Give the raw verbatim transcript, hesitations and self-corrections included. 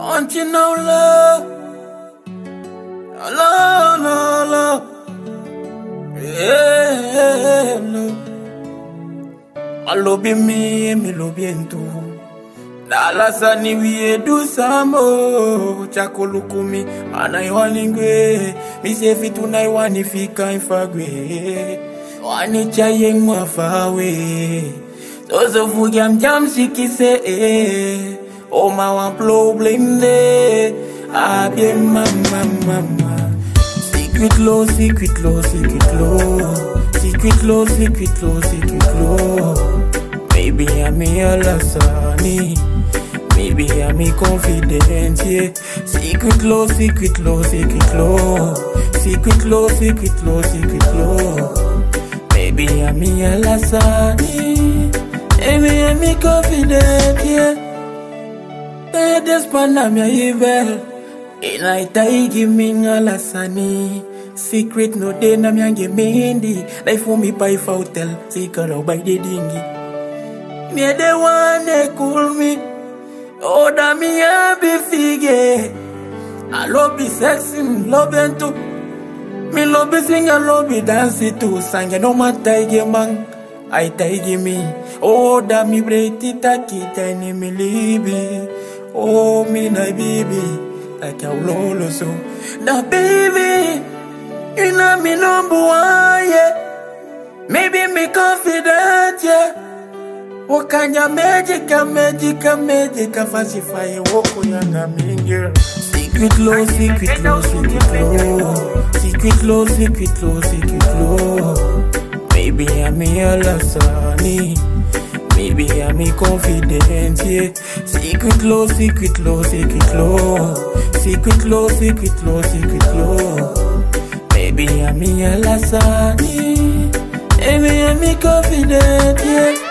Want you know love, love, love, love, yeah, love. I love me, me love you too. Dalasa ni wiye du samo chakolukumi anaiwaningwe mise fitu naiwanifika infagwe wani chaye mwafawe sozo fugia mjam sikise eh oh ma wan problem de abye mama mama secret low secret low secret low secret low secret low secret low maybe I'm a lasani. Maybe I'm a confident, yeah. Secret low, secret low, secret low. Secret low, secret low, secret low. Maybe I'm a lasani. Maybe I'm a confident, yeah. Hey, this man I'm a evil. And I die give me a lasani. Secret no day na me give me hindi. Life for me by hotel. Secret out by the dingy. Me the one they cool me. Oh, that me a be figure. I love be sexy, love and too. Me love be sing, I love be dance too. Sang no man tiger man, I tiger me. Oh, that me break it, taki tiny me libi. Oh, me na baby, like a lolo so. The baby, you know me number one, yeah. Maybe me confident, yeah. Wakanya magic, magic, magic, fasify woko yanga mingi. Secret low, secret low, secret low. Secret low, secret low, secret low. Maybe I'm a lasani. Maybe I'm a confident, yeah. Secret low, secret low, secret low. Secret low, secret low, secret low. Maybe I'm a lasani. Maybe I'm a confident, yeah.